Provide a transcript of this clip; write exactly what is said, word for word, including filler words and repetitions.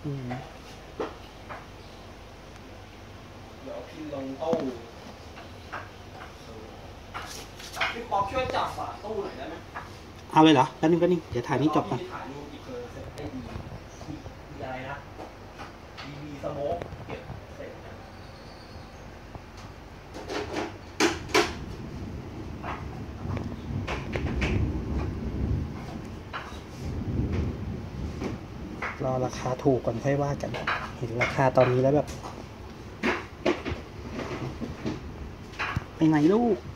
อืมเดี๋ยวพิมพ์ลงตู้พี่ป๊อปช่วยจับฝาตู้หน่อยได้ไหมเอาเลยเหรอแป๊บนึงแป๊บนึงเดี๋ยวถ่ายนี้จบก่อนถ่ายรูปอีกเพิ่มเสร็จได้ดีมีอะไรนะดีมีสโมกเก็บเสร็จรอราคาถูกก่อนค่อยว่ากันเห็นราคาตอนนี้แล้วแบบไปไหนลูก